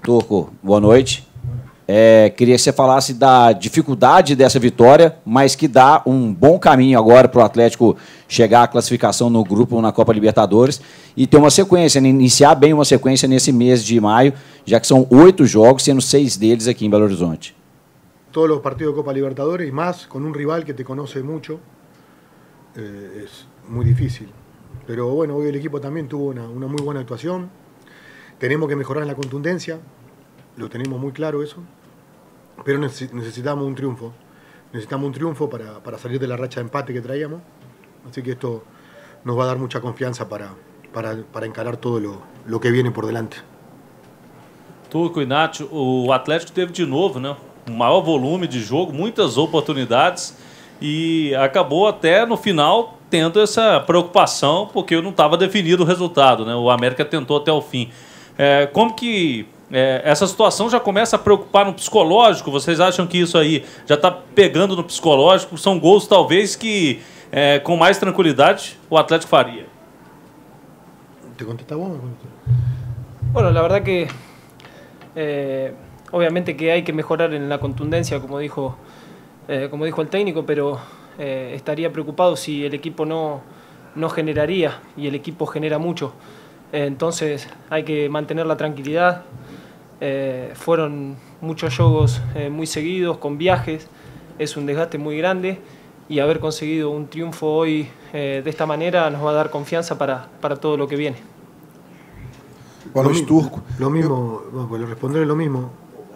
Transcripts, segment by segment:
Turco, boa noite. Queria que você falasse da dificuldade dessa vitória, mas que dá um bom caminho agora para o Atlético chegar à classificação no grupo na Copa Libertadores e ter uma sequência, iniciar bem uma sequência nesse mês de maio, já que são 8 jogos, sendo 6 deles aqui em Belo Horizonte. Todos los partidos de Copa Libertadores y más con un rival que te conoce mucho, es muy difícil. Pero bueno, hoy el equipo también tuvo una muy buena actuación. Tenemos que mejorar en la contundencia, lo tenemos muy claro eso, pero necesitamos un triunfo. Necesitamos un triunfo para salir de la racha de empate que traíamos. Así que esto nos va a dar mucha confianza para encarar todo lo que viene por delante. Turco e Nacho, o Atlético teve de novo, né, um maior volume de jogo, muitas oportunidades e acabou até no final tendo essa preocupação porque não estava definido o resultado, né? O América tentou até o fim. Como que essa situação já começa a preocupar no psicológico? Vocês acham que isso aí já está pegando no psicológico? São gols talvez que com mais tranquilidade o Atlético faria. ¿Te contesta vos? Bueno, la verdad que obviamente que hay que mejorar en la contundencia, como dijo el técnico, pero estaría preocupado si el equipo no generaría, y el equipo genera mucho. Entonces hay que mantener la tranquilidad. Fueron muchos juegos muy seguidos, con viajes, es un desgaste muy grande y haber conseguido un triunfo hoy de esta manera nos va a dar confianza para todo lo que viene. Bueno, Turco. Lo mismo, bueno, le responderé lo mismo.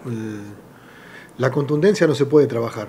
La contundencia no se puede trabajar.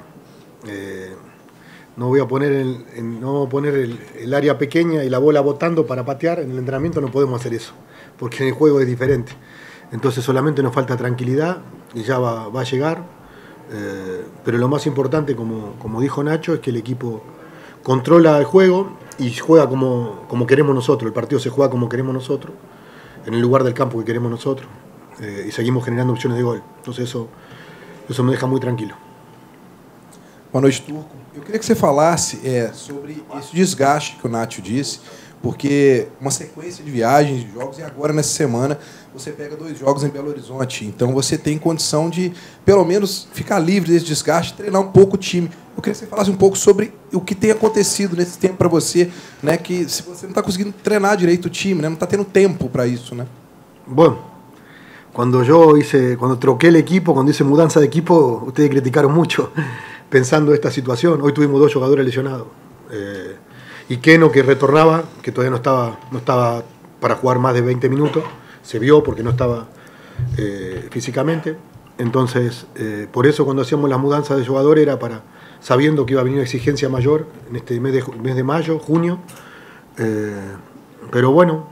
No voy a poner el área pequeña y la bola botando para patear. En el entrenamiento no podemos hacer eso, porque en el juego es diferente. Entonces solamente nos falta tranquilidad y ya va a llegar. Pero lo más importante, como dijo Nacho, es que el equipo controla el juego y juega como queremos nosotros. El partido se juega como queremos nosotros, en el lugar del campo que queremos nosotros. Y seguimos generando opciones de gol. Entonces eso me deja muy tranquilo. Boa noite, Turco. Eu queria que você falasse sobre esse desgaste que o Nacho disse, porque uma sequência de viagens, de jogos, e agora nessa semana você pega 2 jogos em Belo Horizonte. Então você tem condição de, pelo menos, ficar livre desse desgaste, treinar um pouco o time. Eu queria que você falasse um pouco sobre o que tem acontecido nesse tempo para você, né? Que se você não está conseguindo treinar direito o time, né? Não está tendo tempo para isso, né? Bueno, cuando troqué el equipo, cuando hice mudanza de equipo, ustedes criticaron mucho pensando esta situación. Hoy tuvimos 2 jugadores lesionados. Y Keno, que retornaba, que todavía no estaba para jugar más de 20 minutos, se vio porque no estaba físicamente. Entonces, por eso cuando hacíamos la mudanza de jugadores era sabiendo que iba a venir una exigencia mayor en este mes de mayo, junio. Pero bueno,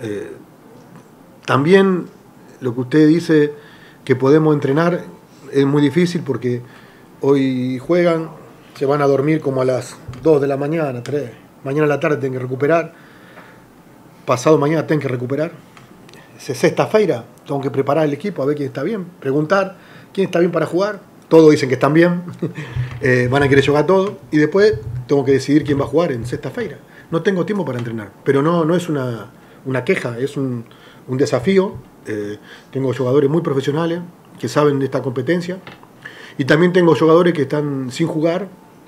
también lo que usted dice que podemos entrenar es muy difícil porque hoy juegan, se van a dormir como a las 2 de la mañana, 3. Mañana a la tarde tienen que recuperar. Pasado mañana tienen que recuperar. Sexta-feira tengo que preparar el equipo a ver quién está bien. Preguntar quién está bien para jugar. Todos dicen que están bien. Van a querer jugar todo. Y después tengo que decidir quién va a jugar en sexta-feira. No tengo tiempo para entrenar. Pero no es una queja, es un desafío. Tengo jugadores muy profesionales que saben de esta competencia. Y también tengo jugadores que están sin jugar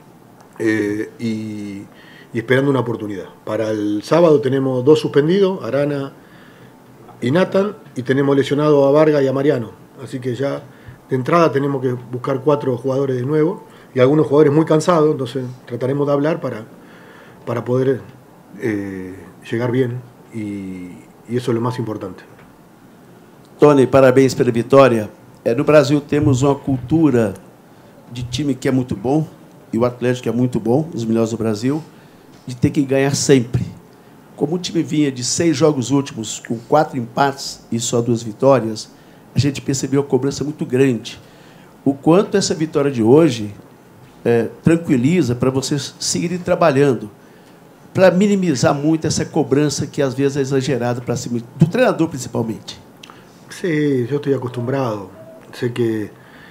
y esperando una oportunidad. Para el sábado tenemos 2 suspendidos, Arana y Nathan, y tenemos lesionado a Vargas y a Mariano. Así que ya de entrada tenemos que buscar 4 jugadores de nuevo y algunos jugadores muy cansados, entonces trataremos de hablar para poder llegar bien y eso es lo más importante. Tony, parabéns pela vitória. No Brasil temos uma cultura de time que é muito bom, e o Atlético é muito bom, os melhores do Brasil, de ter que ganhar sempre. Como o time vinha de 6 jogos últimos, com 4 empates e só 2 vitórias, a gente percebeu a cobrança muito grande. O quanto essa vitória de hoje tranquiliza para vocês seguirem trabalhando, para minimizar muito essa cobrança que às vezes é exagerada para cima, do treinador principalmente. Sí, yo estoy acostumbrado. Sé que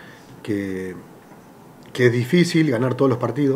es difícil ganar todos los partidos,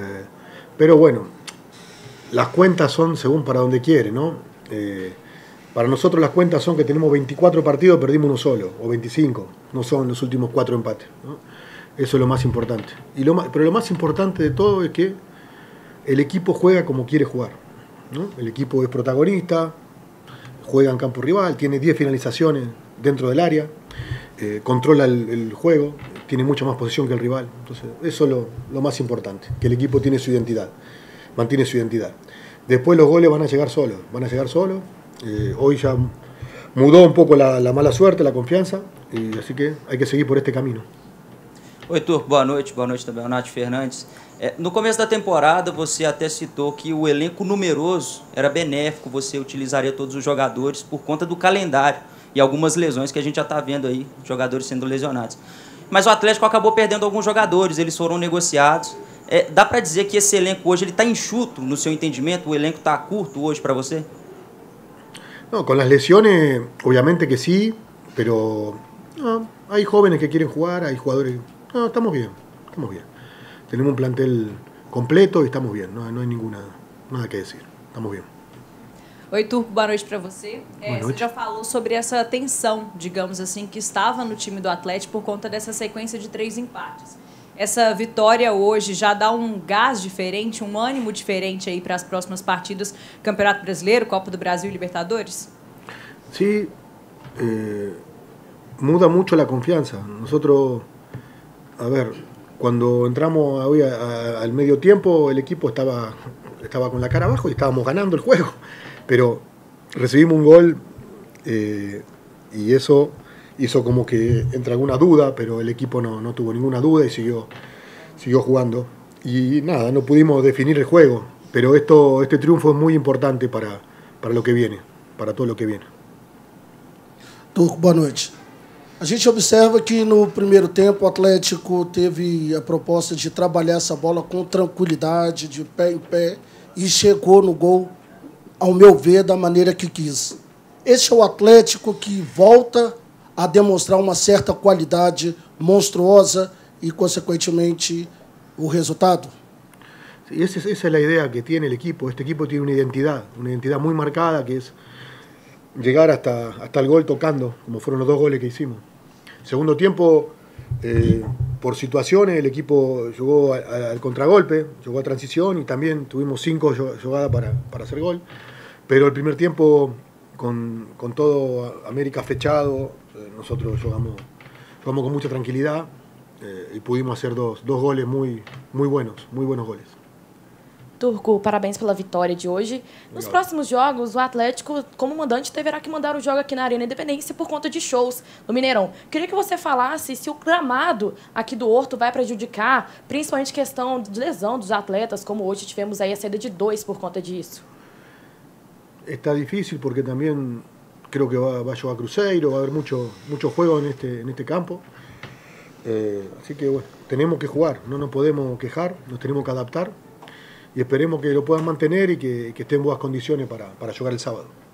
pero bueno, las cuentas son según para donde quiere, ¿no? Para nosotros las cuentas son que tenemos 24 partidos, perdimos uno solo, o 25, no son los últimos 4 empates, ¿no? Eso es lo más importante. Pero lo más importante de todo es que el equipo juega como quiere jugar, ¿no? El equipo es protagonista, juega en campo rival, tiene 10 finalizaciones dentro del área, controla el juego, tiene mucha más posesión que el rival. Entonces, eso es lo más importante, que el equipo tiene su identidad, mantiene su identidad. Después los goles van a llegar solos, hoy ya mudou um pouco a mala suerte, a confiança, e assim que hay que seguir por este caminho. Oi, Turco, boa noite também ao Nath Fernandes. No começo da temporada, você até citou que o elenco numeroso era benéfico, você utilizaria todos os jogadores por conta do calendário e algumas lesões que a gente já está vendo aí, jogadores sendo lesionados. Mas o Atlético acabou perdendo alguns jogadores, eles foram negociados. Dá para dizer que esse elenco hoje está enxuto, no seu entendimento? O elenco está curto hoje para você? No, con las lesiones, obviamente que sí, pero no, hay jóvenes que quieren jugar, hay jugadores. No, estamos bien. Tenemos un plantel completo y estamos bien, no hay nada que decir, estamos bien. Oi, Turco, boa noite para você. Boa noite. Você já falou sobre essa tensão, digamos assim, que estava no time do Atlético por conta dessa sequência de 3 empates. Essa vitória hoje já dá um gás diferente, um ânimo diferente aí para as próximas partidas, Campeonato Brasileiro, Copa do Brasil e Libertadores? Sí, muda mucho la confianza. Nosotros, a ver, cuando entramos hoy al medio tiempo, el equipo estaba con la cara abajo y estábamos ganando el juego, pero recibimos un gol y eso hizo como que entre alguna duda, pero el equipo no tuvo ninguna duda y siguió jugando. Y nada, no pudimos definir el juego, pero este triunfo es muy importante para lo que viene, para todo lo que viene. Turco, boa noite. A gente observa que no primeiro tempo o Atlético teve a proposta de trabalhar essa bola com tranquilidade, de pé em pé, e chegou no gol, ao meu ver, da maneira que quis. Esse é o Atlético que volta a demonstrar uma certa qualidade monstruosa e, consequentemente, o resultado? Sí, esa es la idea que tiene el equipo. Este equipo tiene una identidad muy marcada, que es llegar hasta el gol tocando, como fueron los 2 goles que hicimos. Segundo tiempo, por situaciones, el equipo jugó al contragolpe, jugó a transición y también tuvimos 5 jugadas para hacer gol. Pero el primer tiempo, con todo América fechado, nosotros jugamos con mucha tranquilidad y pudimos hacer dos goles muy buenos goles. Turco, parabéns pela vitória de hoje. Nos próximos jogos, o Atlético, como mandante, deverá que mandar o jogo aqui na Arena Independência por conta de shows no Mineirão. Queria que você falasse se o gramado aqui do Horto vai prejudicar, principalmente questão de lesão dos atletas, como hoje tivemos aí a saída de 2 por conta disso. Está difícil porque también creo que va a jugar Cruzeiro, va a haber mucho juego en este campo. Así que bueno, tenemos que jugar, no nos podemos quejar, nos tenemos que adaptar y esperemos que lo puedan mantener y que estén en buenas condiciones para jugar el sábado.